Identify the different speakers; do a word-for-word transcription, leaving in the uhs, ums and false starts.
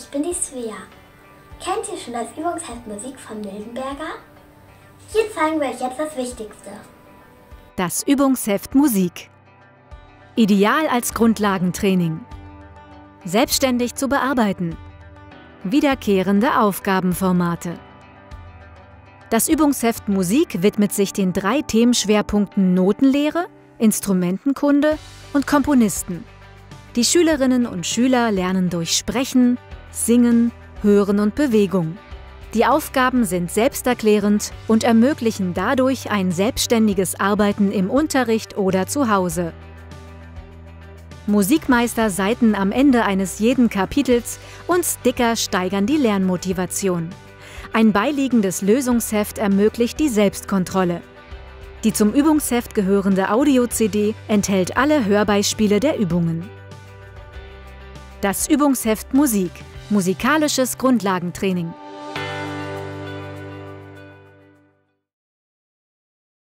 Speaker 1: ich bin die Svea. Kennt ihr schon das Übungsheft Musik von Mildenberger? Hier zeigen wir euch jetzt das Wichtigste.
Speaker 2: Das Übungsheft Musik. Ideal als Grundlagentraining. Selbstständig zu bearbeiten. Wiederkehrende Aufgabenformate. Das Übungsheft Musik widmet sich den drei Themenschwerpunkten Notenlehre, Instrumentenkunde und Komponisten. Die Schülerinnen und Schüler lernen durch Sprechen, Singen, Hören und Bewegung. Die Aufgaben sind selbsterklärend und ermöglichen dadurch ein selbstständiges Arbeiten im Unterricht oder zu Hause. Musikmeister-Seiten am Ende eines jeden Kapitels und Sticker steigern die Lernmotivation. Ein beiliegendes Lösungsheft ermöglicht die Selbstkontrolle. Die zum Übungsheft gehörende Audio-C D enthält alle Hörbeispiele der Übungen. Das Übungsheft Musik. Musikalisches Grundlagentraining.